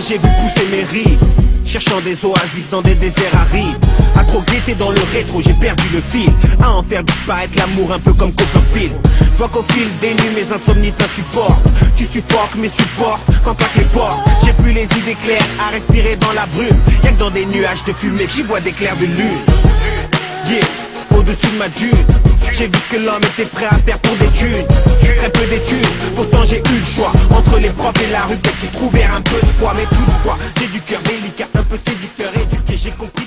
j'ai vu pousser mes rides, cherchant des oasis dans des déserts arides. À trop guetter dans le rétro, j'ai perdu le fil. À en faire disparaître l'amour un peu comme Copperfield. Je vois qu'au fil des nuits mes insomnies t'insupportent. Tu suffoques mes supports quand claquent les portes. J'ai plus les idées claires à respirer dans la brume. Y'a que dans des nuages de fumée que j'y vois des clairs de lune. Yeah, au-dessus de ma dune, j'ai vu ce que l'homme était prêt à faire pour des thunes. Très peu d'études, pourtant j'ai eu le choix. Entre les profs et la rue, peut-être j'ai trouvé un peu de foi. Mais toutefois, j'ai du cœur délicat, un peu séducteur, éduqué, j'ai compris.